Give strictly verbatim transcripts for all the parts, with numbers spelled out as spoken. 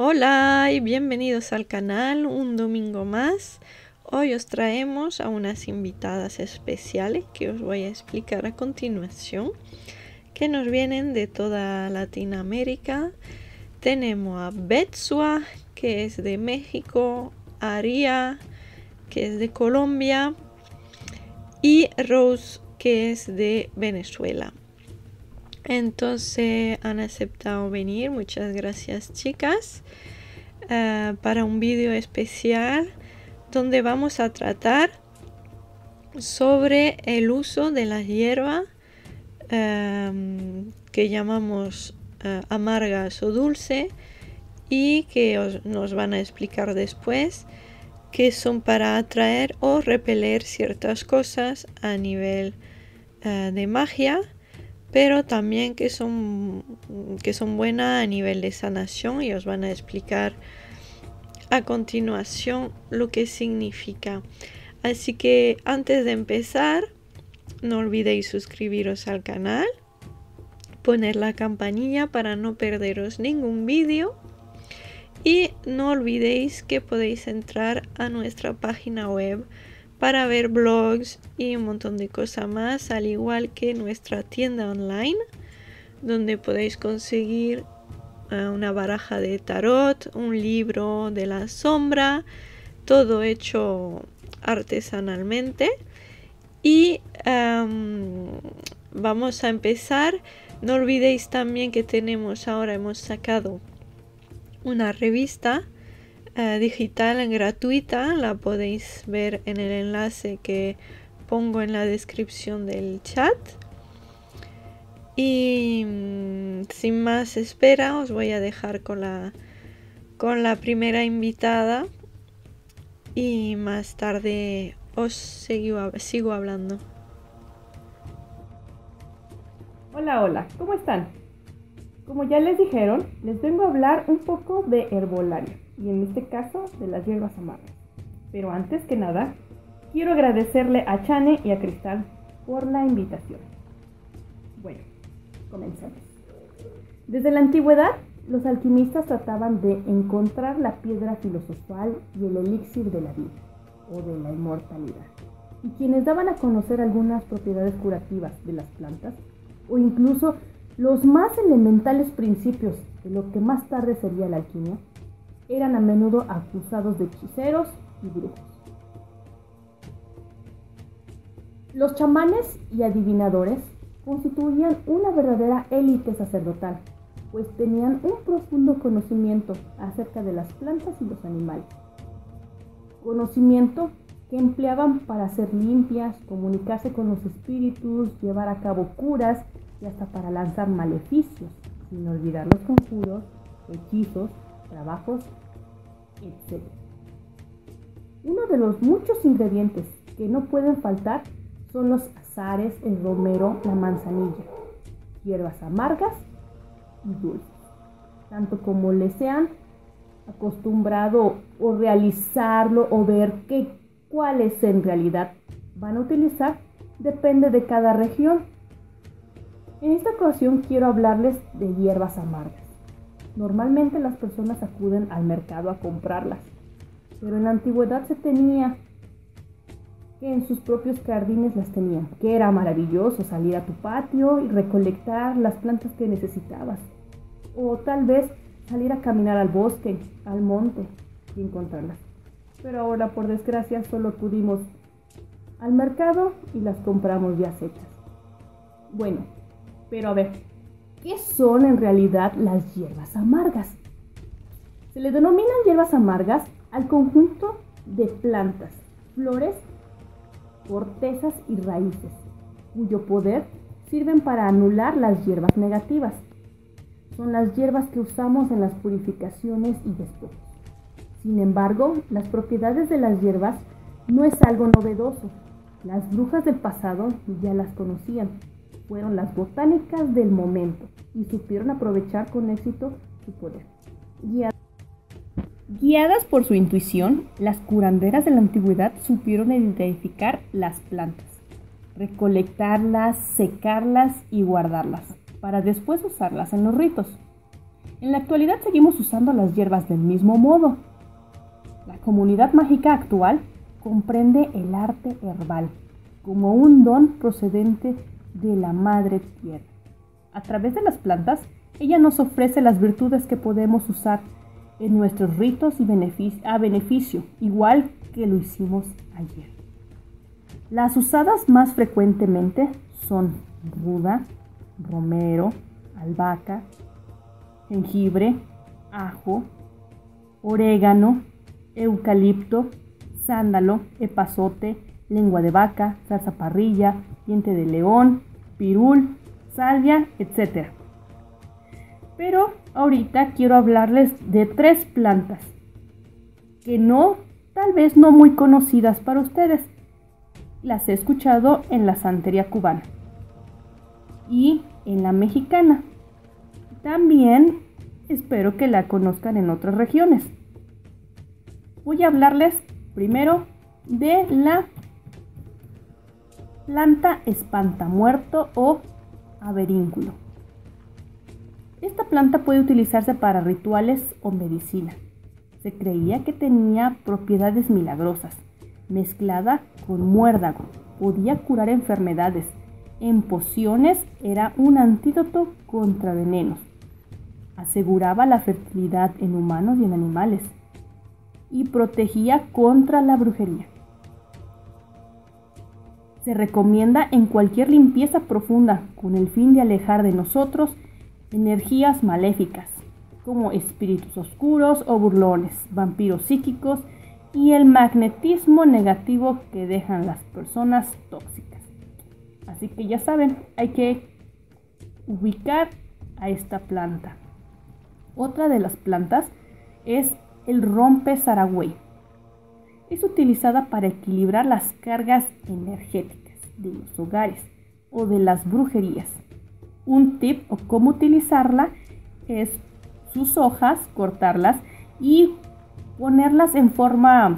Hola y bienvenidos al canal un domingo más. Hoy os traemos a unas invitadas especiales que os voy a explicar a continuación, que nos vienen de toda Latinoamérica. Tenemos a Betsua, que es de México, Aria, que es de Colombia, y Rose, que es de Venezuela. Entonces han aceptado venir. Muchas gracias, chicas, uh, para un vídeo especial donde vamos a tratar sobre el uso de la hierba um, que llamamos uh, amargas o dulce, y que os, nos van a explicar después que son para atraer o repeler ciertas cosas a nivel uh, de magia, pero también que son, que son buenas a nivel de sanación, y os van a explicar a continuación lo que significa. Así que antes de empezar, no olvidéis suscribiros al canal, poner la campanilla para no perderos ningún vídeo, y no olvidéis que podéis entrar a nuestra página web para ver blogs y un montón de cosas más, al igual que nuestra tienda online, donde podéis conseguir uh, una baraja de tarot, un libro de la sombra, todo hecho artesanalmente. Y um, vamos a empezar. No olvidéis también que tenemos ahora, hemos sacado una revista Uh, digital gratuita. La podéis ver en el enlace que pongo en la descripción del chat. Y mmm, sin más espera, os voy a dejar con la con la primera invitada, y más tarde os sigo, sigo hablando. Hola, hola, ¿cómo están? Como ya les dijeron, les vengo a hablar un poco de herbolaria, y en este caso de las hierbas amargas. Pero antes que nada, quiero agradecerle a Chane y a Cristal por la invitación. Bueno, comencemos. Desde la antigüedad, los alquimistas trataban de encontrar la piedra filosofal y el elixir de la vida, o de la inmortalidad. Y quienes daban a conocer algunas propiedades curativas de las plantas, o incluso los más elementales principios de lo que más tarde sería la alquimia, eran a menudo acusados de hechiceros y brujos. Los chamanes y adivinadores constituían una verdadera élite sacerdotal, pues tenían un profundo conocimiento acerca de las plantas y los animales. Conocimiento que empleaban para hacer limpias, comunicarse con los espíritus, llevar a cabo curas y hasta para lanzar maleficios, sin olvidar los conjuros, hechizos, trabajos, etcétera. Uno de los muchos ingredientes que no pueden faltar son los azares, el romero, la manzanilla, hierbas amargas y dulces. Tanto como les sean acostumbrado o realizarlo o ver qué, cuáles en realidad van a utilizar, depende de cada región. En esta ocasión quiero hablarles de hierbas amargas. Normalmente las personas acuden al mercado a comprarlas, pero en la antigüedad se tenía que en sus propios jardines las tenían, que era maravilloso salir a tu patio y recolectar las plantas que necesitabas, o tal vez salir a caminar al bosque, al monte y encontrarlas. Pero ahora, por desgracia, solo acudimos al mercado y las compramos ya secas. Bueno, pero a ver, ¿qué son en realidad las hierbas amargas? Se le denominan hierbas amargas al conjunto de plantas, flores, cortezas y raíces, cuyo poder sirven para anular las hierbas negativas. Son las hierbas que usamos en las purificaciones y despojos. Sin embargo, las propiedades de las hierbas no es algo novedoso. Las brujas del pasado ya las conocían. Fueron las botánicas del momento y supieron aprovechar con éxito su poder. Guiadas, Guiadas por su intuición, las curanderas de la antigüedad supieron identificar las plantas, recolectarlas, secarlas y guardarlas, para después usarlas en los ritos. En la actualidad seguimos usando las hierbas del mismo modo. La comunidad mágica actual comprende el arte herbal como un don procedente de la Madre Tierra. A través de las plantas, ella nos ofrece las virtudes que podemos usar en nuestros ritos y beneficio, a beneficio, igual que lo hicimos ayer. Las usadas más frecuentemente son ruda, romero, albahaca, jengibre, ajo, orégano, eucalipto, sándalo, epazote, lengua de vaca, zarzaparrilla, diente de león, pirul, salvia, etcétera. Pero ahorita quiero hablarles de tres plantas que no, tal vez no muy conocidas para ustedes. Las he escuchado en la santería cubana y en la mexicana. También espero que la conozcan en otras regiones. Voy a hablarles primero de la planta espantamuerto o averínculo. Esta planta puede utilizarse para rituales o medicina. Se creía que tenía propiedades milagrosas. Mezclada con muérdago, podía curar enfermedades. En pociones era un antídoto contra venenos. Aseguraba la fertilidad en humanos y en animales. Y protegía contra la brujería. Se recomienda en cualquier limpieza profunda con el fin de alejar de nosotros energías maléficas, como espíritus oscuros o burlones, vampiros psíquicos y el magnetismo negativo que dejan las personas tóxicas. Así que ya saben, hay que ubicar a esta planta. Otra de las plantas es el rompe zaragüey. Es utilizada para equilibrar las cargas energéticas de los hogares o de las brujerías. Un tip o cómo utilizarla es sus hojas, cortarlas y ponerlas en forma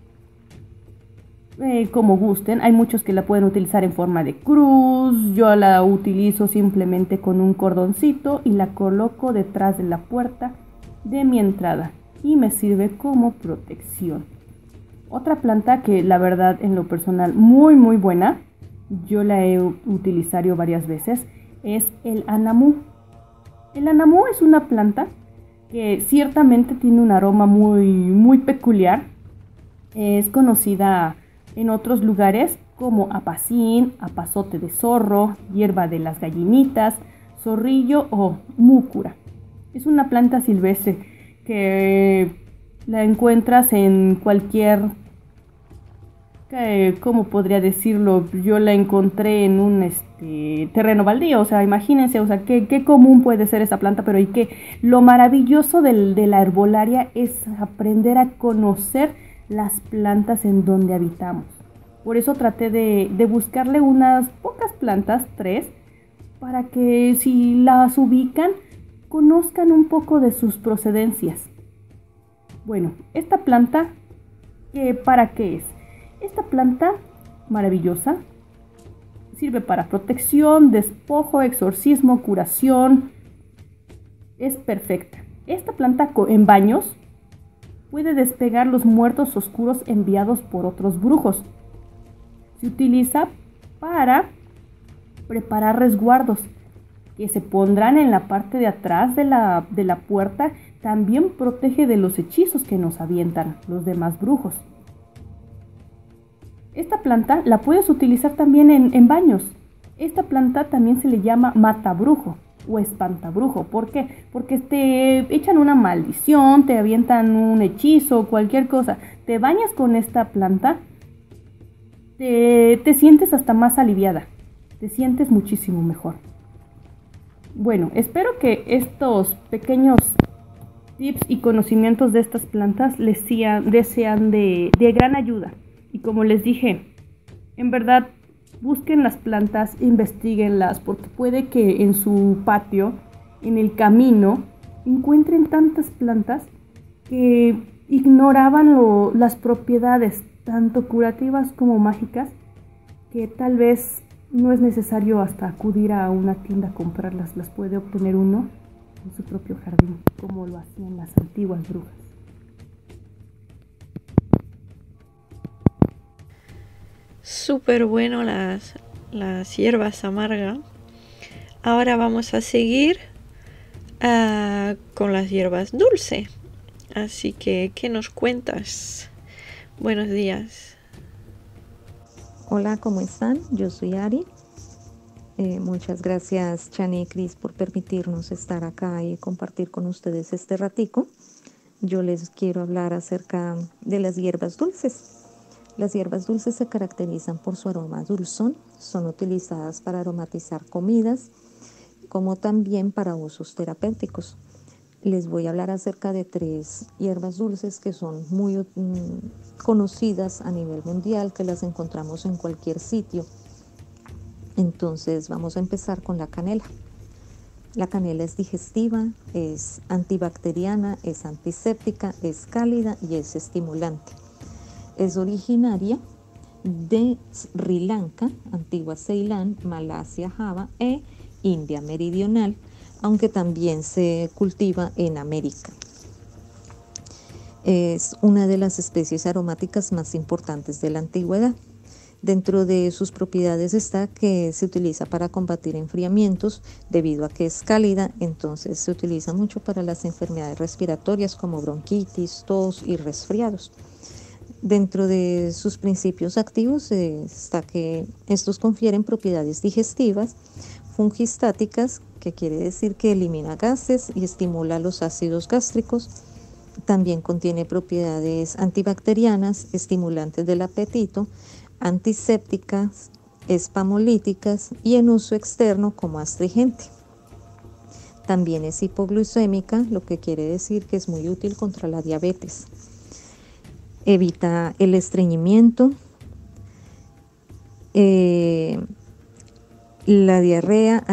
eh, como gusten. Hay muchos que la pueden utilizar en forma de cruz. Yo la utilizo simplemente con un cordoncito y la coloco detrás de la puerta de mi entrada y me sirve como protección. Otra planta que la verdad en lo personal muy muy buena, yo la he utilizado varias veces, es el anamú. El anamú es una planta que ciertamente tiene un aroma muy muy peculiar. Es conocida en otros lugares como apacín, apazote de zorro, hierba de las gallinitas, zorrillo o múcura. Es una planta silvestre que la encuentras en cualquier, eh, ¿cómo podría decirlo? Yo la encontré en un este, terreno baldío, o sea, imagínense, o sea, qué, qué común puede ser esa planta, pero y que lo maravilloso del, de la herbolaria es aprender a conocer las plantas en donde habitamos. Por eso traté de, de buscarle unas pocas plantas, tres, para que si las ubican, conozcan un poco de sus procedencias. Bueno, esta planta, eh, ¿para qué es? Esta planta maravillosa sirve para protección, despojo, exorcismo, curación. Es perfecta. Esta planta en baños puede despegar los muertos oscuros enviados por otros brujos. Se utiliza para preparar resguardos que se pondrán en la parte de atrás de la, de la puerta. También protege de los hechizos que nos avientan los demás brujos. Esta planta la puedes utilizar también en, en baños. Esta planta también se le llama matabrujo o espantabrujo. ¿Por qué? Porque te echan una maldición, te avientan un hechizo, cualquier cosa. Te bañas con esta planta, te, te sientes hasta más aliviada. Te sientes muchísimo mejor. Bueno, espero que estos pequeños tips y conocimientos de estas plantas les sean, les sean de, de gran ayuda. Y como les dije, en verdad, busquen las plantas, investiguenlas, porque puede que en su patio, en el camino, encuentren tantas plantas que ignoraban lo, las propiedades, tanto curativas como mágicas, que tal vez no es necesario hasta acudir a una tienda a comprarlas, las puede obtener uno en su propio jardín, como lo hacían las antiguas brujas. Súper bueno las, las hierbas amargas. Ahora vamos a seguir uh, con las hierbas dulces. Así que, ¿qué nos cuentas? Buenos días. Hola, ¿cómo están? Yo soy Ari. Eh, muchas gracias, Chani y Cris, por permitirnos estar acá y compartir con ustedes este ratico. Yo les quiero hablar acerca de las hierbas dulces. Las hierbas dulces se caracterizan por su aroma dulzón, son utilizadas para aromatizar comidas, como también para usos terapéuticos. Les voy a hablar acerca de tres hierbas dulces que son muy mm, conocidas a nivel mundial, que las encontramos en cualquier sitio. Entonces vamos a empezar con la canela. La canela es digestiva, es antibacteriana, es antiséptica, es cálida y es estimulante. Es originaria de Sri Lanka, antigua Ceilán, Malasia, Java e India meridional, aunque también se cultiva en América. Es una de las especies aromáticas más importantes de la antigüedad. Dentro de sus propiedades está que se utiliza para combatir enfriamientos debido a que es cálida, entonces se utiliza mucho para las enfermedades respiratorias como bronquitis, tos y resfriados. Dentro de sus principios activos está que estos confieren propiedades digestivas, fungistáticas, que quiere decir que elimina gases y estimula los ácidos gástricos. También contiene propiedades antibacterianas, estimulantes del apetito, antisépticas, espamolíticas y en uso externo como astringente. También es hipoglucémica, lo que quiere decir que es muy útil contra la diabetes. Evita el estreñimiento, eh, la diarrea,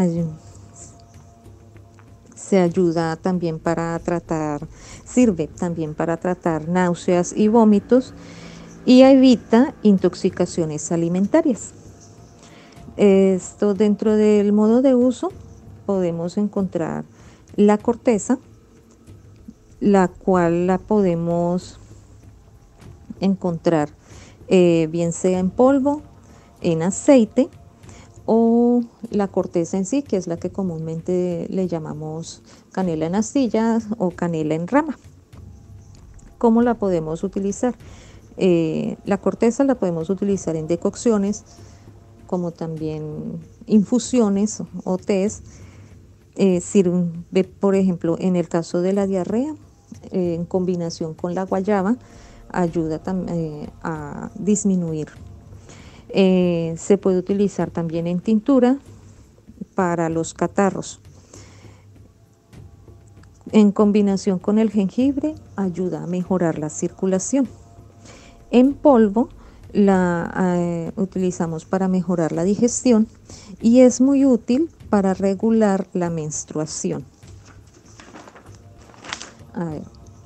se ayuda también para tratar, sirve también para tratar náuseas y vómitos y evita intoxicaciones alimentarias. Esto dentro del modo de uso podemos encontrar la corteza, la cual la podemos encontrar eh, bien sea en polvo, en aceite o la corteza en sí, que es la que comúnmente le llamamos canela en astillas o canela en rama. ¿Cómo la podemos utilizar? Eh, la corteza la podemos utilizar en decocciones, como también infusiones o tés. Eh, sirve, por ejemplo, en el caso de la diarrea, eh, en combinación con la guayaba, ayuda eh, a disminuir. Eh, se puede utilizar también en tintura para los catarros. En combinación con el jengibre, ayuda a mejorar la circulación. En polvo la eh, utilizamos para mejorar la digestión y es muy útil para regular la menstruación. A ver.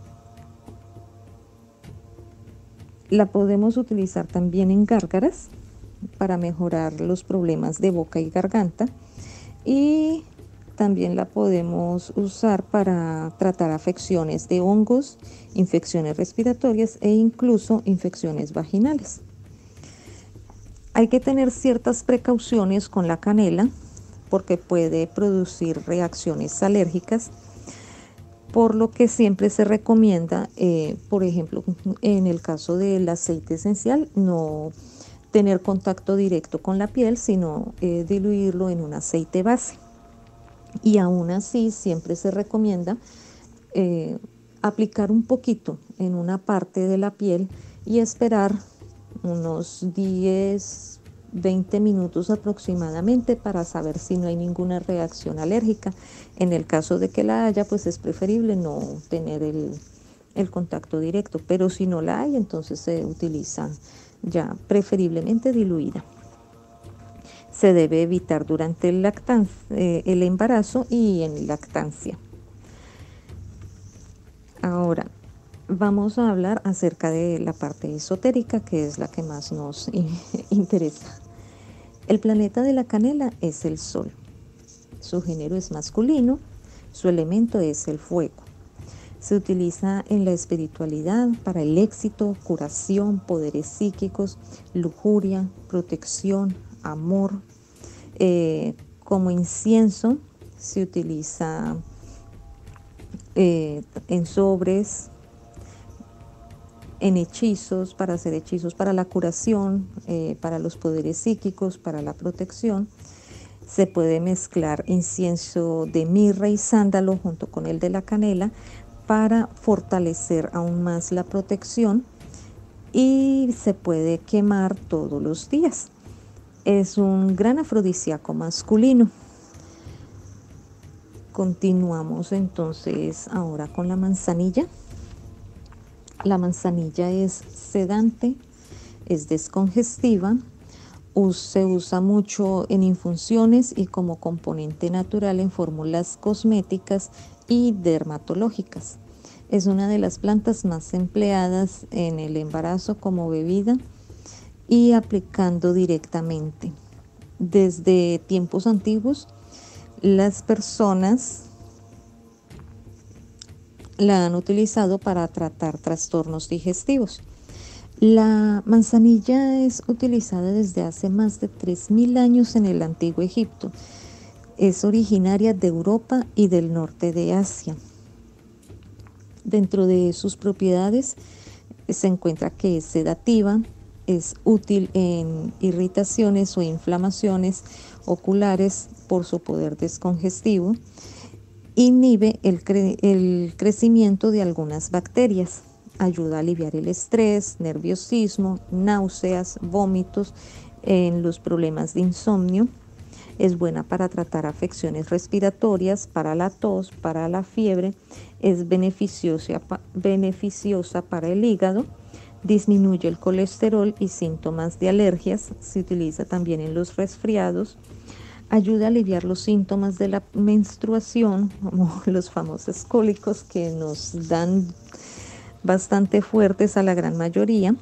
La podemos utilizar también en gárgaras para mejorar los problemas de boca y garganta, y también la podemos usar para tratar afecciones de hongos, infecciones respiratorias e incluso infecciones vaginales. Hay que tener ciertas precauciones con la canela porque puede producir reacciones alérgicas, por lo que siempre se recomienda, eh, por ejemplo, en el caso del aceite esencial, no tener contacto directo con la piel, sino eh, diluirlo en un aceite base. Y aún así siempre se recomienda eh, aplicar un poquito en una parte de la piel y esperar unos diez, veinte minutos aproximadamente para saber si no hay ninguna reacción alérgica. En el caso de que la haya, pues es preferible no tener el, el contacto directo, pero si no la hay, entonces se utiliza ya preferiblemente diluida. Se debe evitar durante el, lactancia, eh, el embarazo y en lactancia. Ahora vamos a hablar acerca de la parte esotérica, que es la que más nos interesa. El planeta de la canela es el Sol. Su género es masculino, Su elemento es el fuego. Se utiliza en la espiritualidad para el éxito, curación, poderes psíquicos, lujuria, protección, amor. Eh, como incienso se utiliza eh, en sobres, en hechizos, para hacer hechizos para la curación, eh, para los poderes psíquicos, para la protección. Se puede mezclar incienso de mirra y sándalo junto con el de la canela para fortalecer aún más la protección, y se puede quemar todos los días. Es un gran afrodisíaco masculino. Continuamos entonces ahora con la manzanilla. La manzanilla es sedante, es descongestiva, se usa mucho en infusiones y como componente natural en fórmulas cosméticas y dermatológicas. Es una de las plantas más empleadas en el embarazo como bebida y aplicando directamente. Desde tiempos antiguos, las personas la han utilizado para tratar trastornos digestivos. La manzanilla es utilizada desde hace más de tres mil años en el antiguo Egipto. Es originaria de Europa y del norte de Asia. Dentro de sus propiedades se encuentra que es sedativa, es útil en irritaciones o inflamaciones oculares por su poder descongestivo, inhibe el, cre el crecimiento de algunas bacterias, ayuda a aliviar el estrés, nerviosismo, náuseas, vómitos, en los problemas de insomnio. Es buena para tratar afecciones respiratorias, para la tos, para la fiebre. Es beneficiosa, beneficiosa para el hígado. Disminuye el colesterol y síntomas de alergias. Se utiliza también en los resfriados. Ayuda a aliviar los síntomas de la menstruación, como los famosos cólicos que nos dan bastante fuertes a la gran mayoría.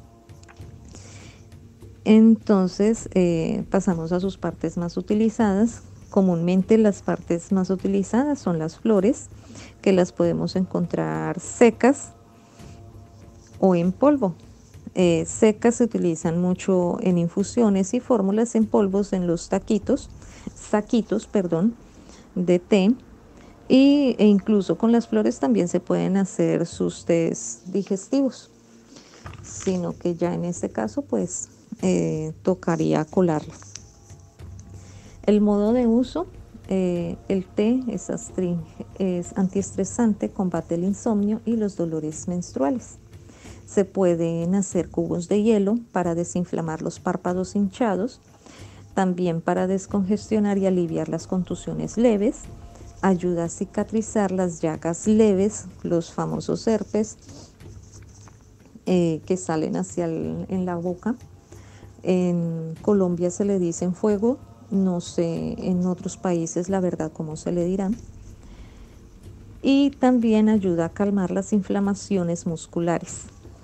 Entonces eh, pasamos a sus partes más utilizadas. Comúnmente las partes más utilizadas son las flores, que las podemos encontrar secas o en polvo. Eh, secas se utilizan mucho en infusiones y fórmulas, en polvos en los taquitos, saquitos perdón, de té, y, e incluso con las flores también se pueden hacer sus tés digestivos, sino que ya en este caso pues eh, tocaría colarlo. El modo de uso, eh, el té es, es antiestresante, combate el insomnio y los dolores menstruales. Se pueden hacer cubos de hielo para desinflamar los párpados hinchados, también para descongestionar y aliviar las contusiones leves. Ayuda a cicatrizar las llagas leves, los famosos herpes eh, que salen hacia el, en la boca. En Colombia se le dice fuego, no sé en otros países la verdad cómo se le dirán. Y también ayuda a calmar las inflamaciones musculares.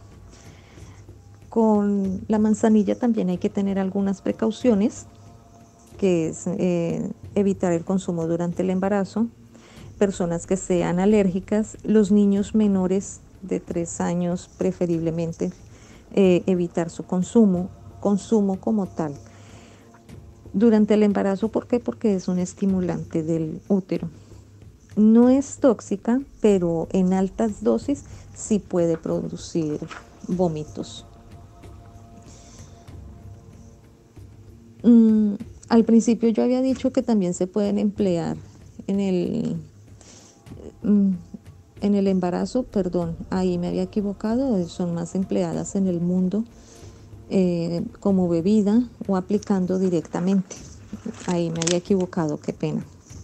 Con la manzanilla también hay que tener algunas precauciones, que es eh, evitar el consumo durante el embarazo, personas que sean alérgicas, los niños menores de tres años preferiblemente eh, evitar su consumo, consumo como tal. Durante el embarazo, ¿por qué? Porque es un estimulante del útero. No es tóxica, pero en altas dosis sí puede producir vómitos. Mm, al principio yo había dicho que también se pueden emplear en el, mm, en el embarazo, perdón, ahí me había equivocado, son más empleadas en el mundo eh, como bebida o aplicando directamente. Ahí me había equivocado, qué pena.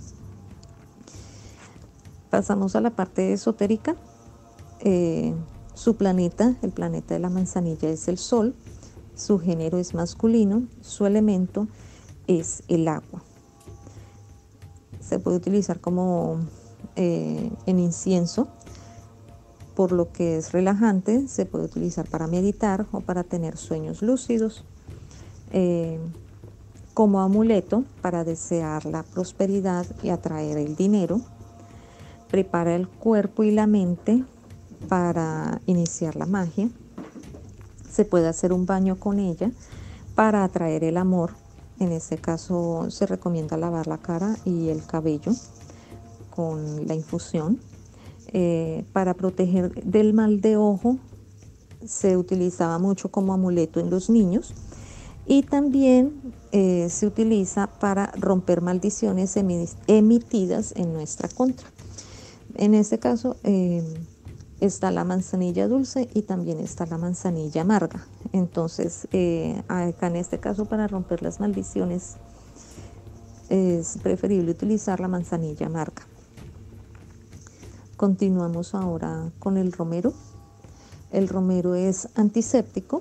Pasamos a la parte esotérica. Eh, su planeta, el planeta de la manzanilla, es el Sol. Su género es masculino, su elemento es el agua. Se puede utilizar como eh, en incienso, por lo que es relajante. Se puede utilizar para meditar o para tener sueños lúcidos, eh, como amuleto para desear la prosperidad y atraer el dinero. prepara el cuerpo y la mente para iniciar la magia. Se puede hacer un baño con ella para atraer el amor. En este caso se recomienda lavar la cara y el cabello con la infusión. Eh, para proteger del mal de ojo se utilizaba mucho como amuleto en los niños, y también eh, se utiliza para romper maldiciones emitidas en nuestra contra. En este caso eh, está la manzanilla dulce y también está la manzanilla amarga. Entonces eh, acá en este caso, para romper las maldiciones, es preferible utilizar la manzanilla amarga. Continuamos ahora con el romero. El romero es antiséptico,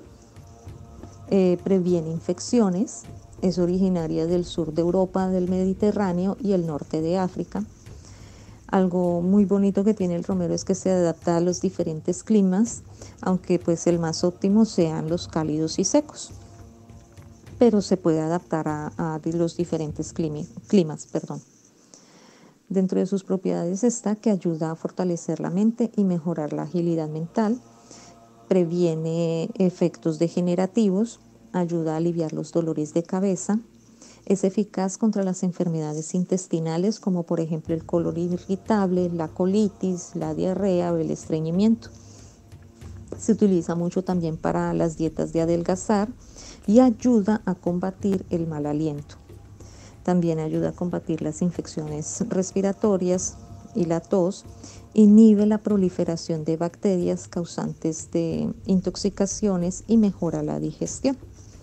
eh, previene infecciones, es originaria del sur de Europa, del Mediterráneo y el norte de África. Algo muy bonito que tiene el romero es que se adapta a los diferentes climas, aunque pues el más óptimo sean los cálidos y secos, pero se puede adaptar a, a los diferentes clima, climas. Perdón. Dentro de sus propiedades está que ayuda a fortalecer la mente y mejorar la agilidad mental, previene efectos degenerativos, ayuda a aliviar los dolores de cabeza, es eficaz contra las enfermedades intestinales como por ejemplo el colon irritable, la colitis, la diarrea o el estreñimiento. Se utiliza mucho también para las dietas de adelgazar y ayuda a combatir el mal aliento. También ayuda a combatir las infecciones respiratorias y la tos, inhibe la proliferación de bacterias causantes de intoxicaciones y mejora la digestión.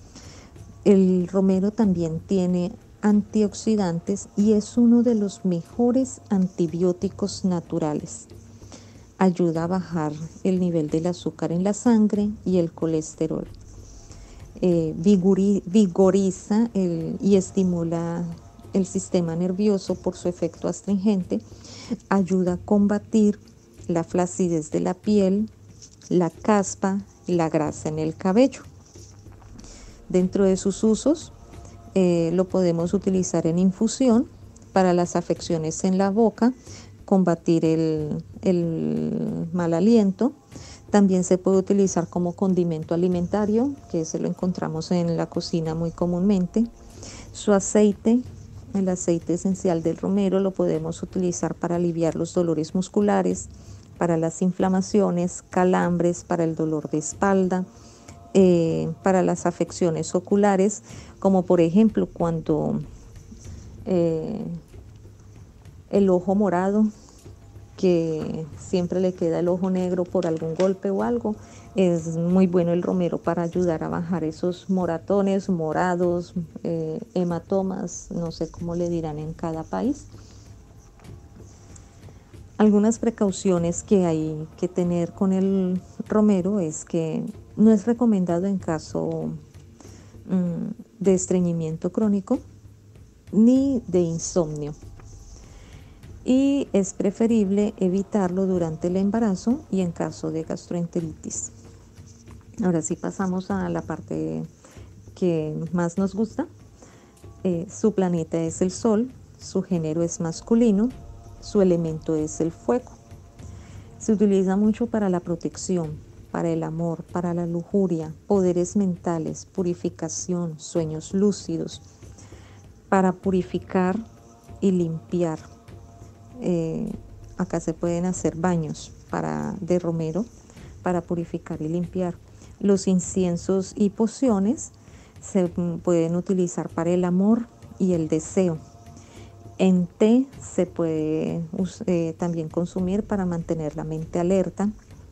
El romero también tiene antioxidantes y es uno de los mejores antibióticos naturales. Ayuda a bajar el nivel del azúcar en la sangre y el colesterol. Eh, vigoriza el, y estimula el sistema nervioso por su efecto astringente, ayuda a combatir la flacidez de la piel, la caspa y la grasa en el cabello. Dentro de sus usos, eh, lo podemos utilizar en infusión para las afecciones en la boca, combatir el, el mal aliento. También se puede utilizar como condimento alimentario, que se lo encontramos en la cocina muy comúnmente. Su aceite, el aceite esencial del romero, lo podemos utilizar para aliviar los dolores musculares, para las inflamaciones, calambres, para el dolor de espalda, eh, para las afecciones oculares, como por ejemplo cuando eh, el ojo morado, que siempre le queda el ojo negro por algún golpe o algo, es muy bueno el romero para ayudar a bajar esos moratones, morados, eh, hematomas, no sé cómo le dirán en cada país. Algunas precauciones que hay que tener con el romero es que no es recomendado en caso mmm, de estreñimiento crónico ni de insomnio. Y es preferible evitarlo durante el embarazo y en caso de gastroenteritis. Ahora sí pasamos a la parte que más nos gusta. Eh, su planeta es el Sol, su género es masculino, su elemento es el fuego. Se utiliza mucho para la protección, para el amor, para la lujuria, poderes mentales, purificación, sueños lúcidos, para purificar y limpiar. Eh, acá se pueden hacer baños para, de romero para purificar y limpiar. Los inciensos y pociones se pueden utilizar para el amor y el deseo. En té se puede eh, también consumir para mantener la mente alerta,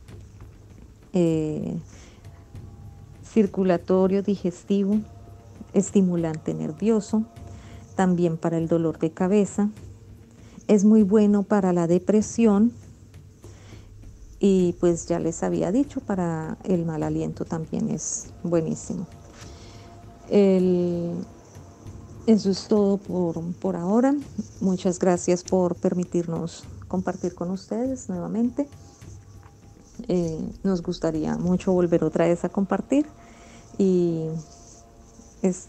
eh, circulatorio, digestivo, estimulante nervioso, también para el dolor de cabeza. Es muy bueno para la depresión y pues ya les había dicho, para el mal aliento también es buenísimo. El, eso es todo por, por ahora. Muchas gracias por permitirnos compartir con ustedes nuevamente. Eh, nos gustaría mucho volver otra vez a compartir y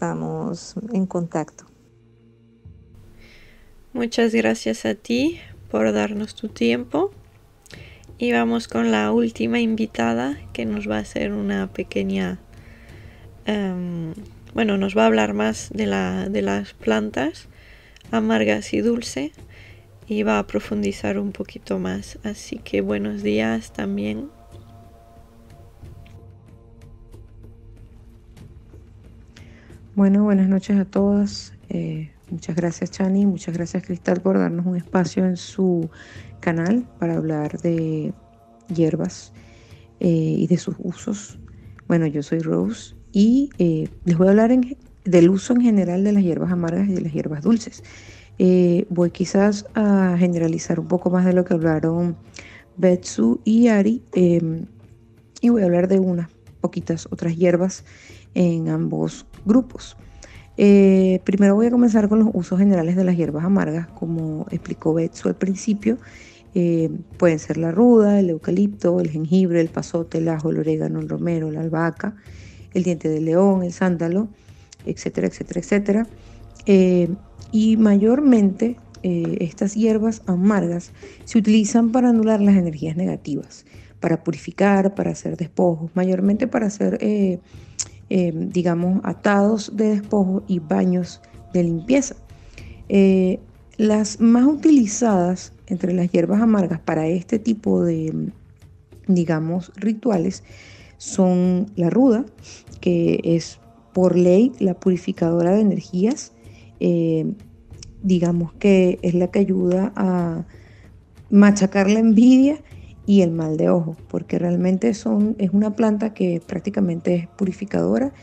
estamos en contacto. Muchas gracias a ti por darnos tu tiempo. Y vamos con la última invitada que nos va a hacer una pequeña... Um, bueno, nos va a hablar más de, la, de las plantas amargas y dulces y va a profundizar un poquito más. Así que buenos días también. Bueno, buenas noches a todas. Eh, muchas gracias, Chani. Muchas gracias, Cristal, por darnos un espacio en su canal para hablar de hierbas eh, y de sus usos. Bueno, yo soy Rose y eh, les voy a hablar en, del uso en general de las hierbas amargas y de las hierbas dulces. Eh, voy quizás a generalizar un poco más de lo que hablaron Betsu y Ari eh, y voy a hablar de unas poquitas otras hierbas en ambos grupos. Eh, primero voy a comenzar con los usos generales de las hierbas amargas, como explicó Betsu al principio. Eh, pueden ser la ruda, el eucalipto, el jengibre, el pasote, el ajo, el orégano, el romero, la albahaca, el diente de león, el sándalo, etcétera, etcétera, etcétera. Eh, y mayormente eh, estas hierbas amargas se utilizan para anular las energías negativas, para purificar, para hacer despojos, mayormente para hacer, eh, eh, digamos, atados de despojos y baños de limpieza. Eh, las más utilizadas entre las hierbas amargas para este tipo de, digamos, rituales son la ruda, que es por ley la purificadora de energías, eh, digamos que es la que ayuda a machacar la envidia y el mal de ojo, porque realmente son, es una planta que prácticamente es purificadora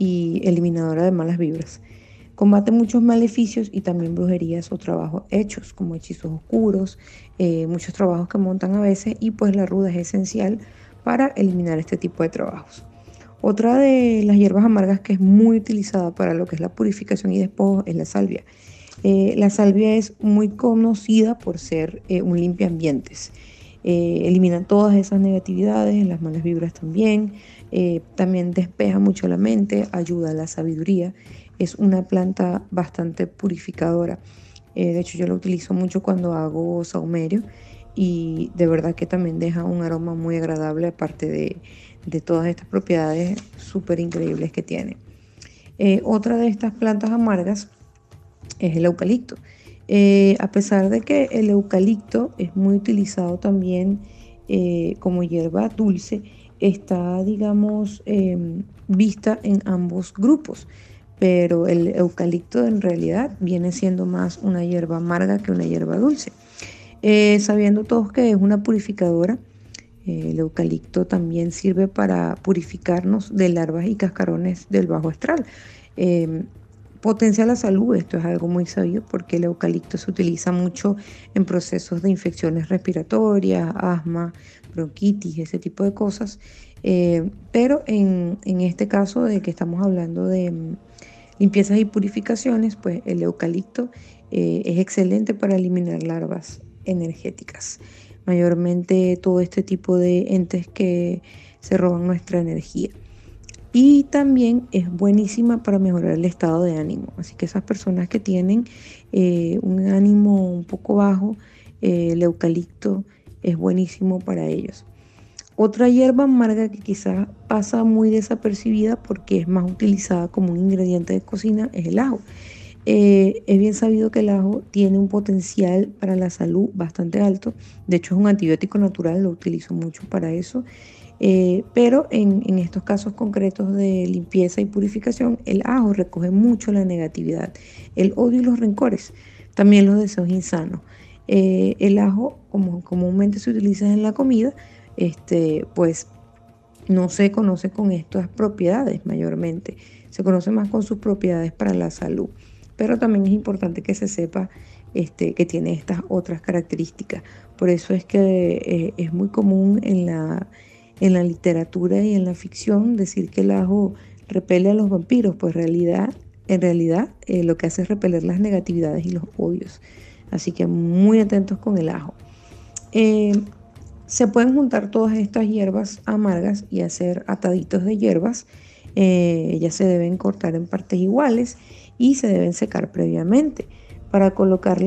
y eliminadora de malas vibras. Combate muchos maleficios y también brujerías o trabajos hechos, como hechizos oscuros, eh, muchos trabajos que montan a veces, y pues la ruda es esencial para eliminar este tipo de trabajos. Otra de las hierbas amargas que es muy utilizada para lo que es la purificación y despojo es la salvia. Eh, la salvia es muy conocida por ser eh, un limpiambientes. Eh, elimina todas esas negatividades, las malas vibras también, eh, también despeja mucho la mente, ayuda a la sabiduría. Es una planta bastante purificadora. Eh, de hecho, yo la utilizo mucho cuando hago saumerio y de verdad que también deja un aroma muy agradable, aparte de, de todas estas propiedades súper increíbles que tiene. Eh, otra de estas plantas amargas es el eucalipto. Eh, a pesar de que el eucalipto es muy utilizado también eh, como hierba dulce, está, digamos, eh, vista en ambos grupos. Pero el eucalipto en realidad viene siendo más una hierba amarga que una hierba dulce. Eh, sabiendo todos que es una purificadora, eh, el eucalipto también sirve para purificarnos de larvas y cascarones del bajo astral. Eh, potencia la salud, esto es algo muy sabido porque el eucalipto se utiliza mucho en procesos de infecciones respiratorias, asma, bronquitis, ese tipo de cosas. Eh, pero en, en este caso de que estamos hablando de limpiezas y purificaciones, pues el eucalipto eh, es excelente para eliminar larvas energéticas, mayormente todo este tipo de entes que se roban nuestra energía. Y también es buenísima para mejorar el estado de ánimo, así que esas personas que tienen eh, un ánimo un poco bajo, eh, el eucalipto es buenísimo para ellos. Otra hierba amarga que quizás pasa muy desapercibida porque es más utilizada como un ingrediente de cocina es el ajo. Eh, es bien sabido que el ajo tiene un potencial para la salud bastante alto. De hecho, es un antibiótico natural, lo utilizo mucho para eso. Eh, pero en, en estos casos concretos de limpieza y purificación, el ajo recoge mucho la negatividad, el odio y los rencores, también los deseos insanos. Eh, el ajo, como comúnmente se utiliza en la comida, este, pues no se conoce con estas propiedades mayormente, se conoce más con sus propiedades para la salud, pero también es importante que se sepa este, que tiene estas otras características. Por eso es que eh, es muy común en la, en la literatura y en la ficción decir que el ajo repele a los vampiros, pues realidad, en realidad eh, lo que hace es repeler las negatividades y los odios. Así que muy atentos con el ajo. Eh, Se pueden juntar todas estas hierbas amargas y hacer ataditos de hierbas. Eh, ellas se deben cortar en partes iguales y se deben secar previamente. Para colocarlas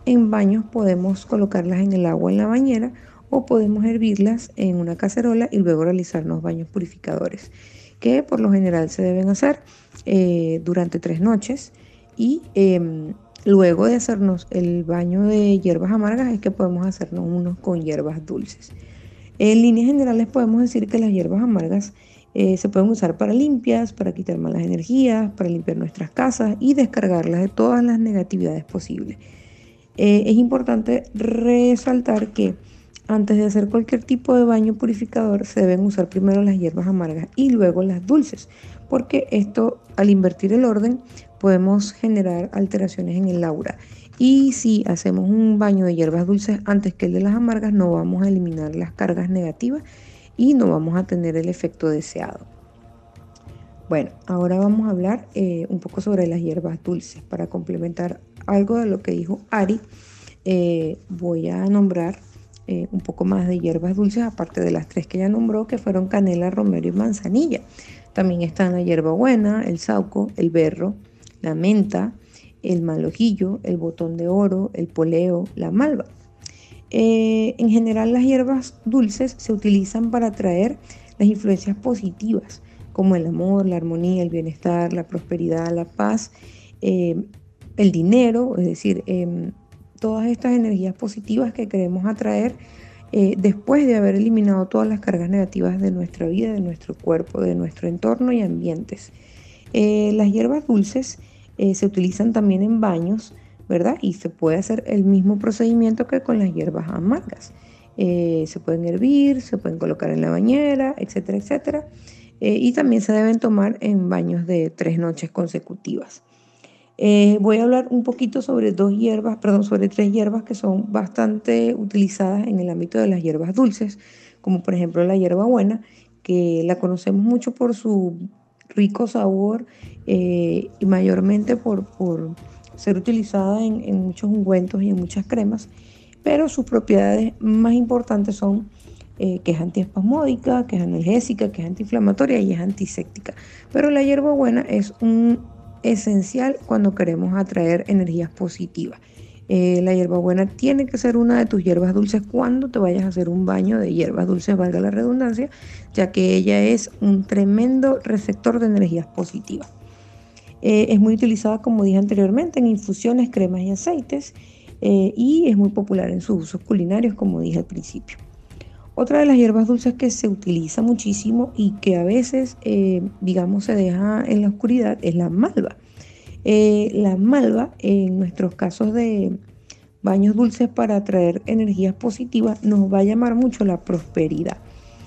en baños podemos colocarlas en el agua en la bañera o podemos hervirlas en una cacerola y luego realizarnos baños purificadores, que por lo general se deben hacer eh, durante tres noches y eh, luego de hacernos el baño de hierbas amargas es que podemos hacernos unos con hierbas dulces. En líneas generales podemos decir que las hierbas amargas eh, se pueden usar para limpias, para quitar malas energías, para limpiar nuestras casas y descargarlas de todas las negatividades posibles. Eh, es importante resaltar que antes de hacer cualquier tipo de baño purificador se deben usar primero las hierbas amargas y luego las dulces, porque esto, al invertir el orden, podemos generar alteraciones en el aura. Y si hacemos un baño de hierbas dulces antes que el de las amargas, no vamos a eliminar las cargas negativas y no vamos a tener el efecto deseado. Bueno, ahora vamos a hablar eh, un poco sobre las hierbas dulces. Para complementar algo de lo que dijo Ari, eh, voy a nombrar eh, un poco más de hierbas dulces, aparte de las tres que ya nombró, que fueron canela, romero y manzanilla. También están la hierbabuena, el sauco, el berro, la menta, el mal ojillo, el botón de oro, el poleo, la malva. Eh, en general, las hierbas dulces se utilizan para atraer las influencias positivas, como el amor, la armonía, el bienestar, la prosperidad, la paz, eh, el dinero, es decir, eh, todas estas energías positivas que queremos atraer eh, después de haber eliminado todas las cargas negativas de nuestra vida, de nuestro cuerpo, de nuestro entorno y ambientes. Eh, las hierbas dulces eh, se utilizan también en baños, ¿verdad? Y se puede hacer el mismo procedimiento que con las hierbas amargas. Eh, se pueden hervir, se pueden colocar en la bañera, etcétera, etcétera. Eh, y también se deben tomar en baños de tres noches consecutivas. Eh, voy a hablar un poquito sobre dos hierbas, perdón, sobre tres hierbas que son bastante utilizadas en el ámbito de las hierbas dulces, como por ejemplo la hierbabuena, que la conocemos mucho por su rico sabor eh, y mayormente por, por ser utilizada en, en muchos ungüentos y en muchas cremas, pero sus propiedades más importantes son eh, que es antiespasmódica, que es analgésica, que es antiinflamatoria y es antiséptica. Pero la hierbabuena es un esencial cuando queremos atraer energías positivas. Eh, la hierbabuena tiene que ser una de tus hierbas dulces cuando te vayas a hacer un baño de hierbas dulces, valga la redundancia, ya que ella es un tremendo receptor de energías positivas. Eh, es muy utilizada, como dije anteriormente, en infusiones, cremas y aceites eh, y es muy popular en sus usos culinarios, como dije al principio. Otra de las hierbas dulces que se utiliza muchísimo y que a veces, eh, digamos, se deja en la oscuridad es la malva. Eh, la malva, en nuestros casos de baños dulces para atraer energías positivas, nos va a llamar mucho la prosperidad.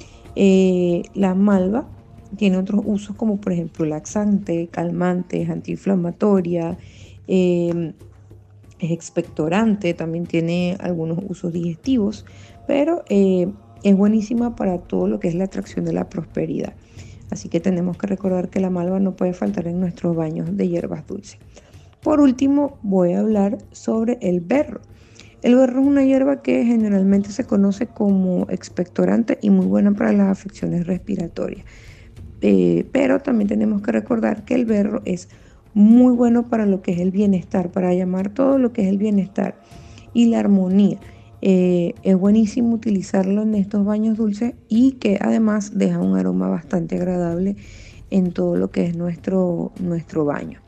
Eh, la malva tiene otros usos como por ejemplo laxante, calmante, es antiinflamatoria, eh, es expectorante, también tiene algunos usos digestivos, pero eh, es buenísima para todo lo que es la atracción de la prosperidad. Así que tenemos que recordar que la malva no puede faltar en nuestros baños de hierbas dulces. Por último, voy a hablar sobre el berro. El berro es una hierba que generalmente se conoce como expectorante y muy buena para las afecciones respiratorias. Eh, pero también tenemos que recordar que el berro es muy bueno para lo que es el bienestar, para llamar todo lo que es el bienestar y la armonía. Eh, es buenísimo utilizarlo en estos baños dulces y que además deja un aroma bastante agradable en todo lo que es nuestro, nuestro baño.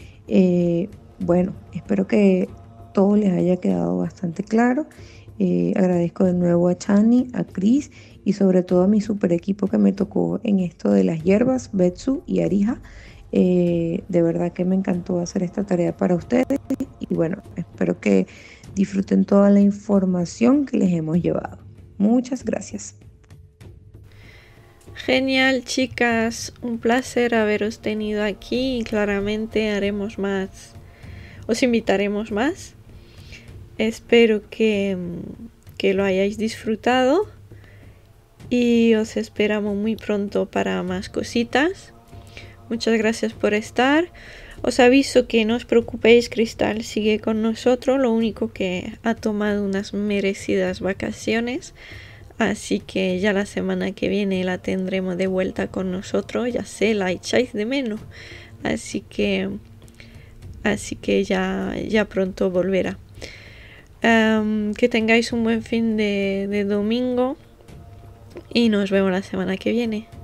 Eh, bueno, espero que todo les haya quedado bastante claro. Eh, agradezco de nuevo a Chani, a Cris y sobre todo a mi super equipo que me tocó en esto de las hierbas, Betsu y Arija. Eh, de verdad que me encantó hacer esta tarea para ustedes y bueno, espero que disfruten toda la información que les hemos llevado. Muchas gracias. Genial, chicas, un placer haberos tenido aquí y claramente haremos más, os invitaremos más. Espero que, que lo hayáis disfrutado y os esperamos muy pronto para más cositas. Muchas gracias por estar. Os aviso que no os preocupéis, Cristal sigue con nosotros, lo único que ha tomado unas merecidas vacaciones, así que ya la semana que viene la tendremos de vuelta con nosotros, ya sé, la echáis de menos, así que, así que ya, ya pronto volverá. Um, que tengáis un buen fin de, de domingo y nos vemos la semana que viene.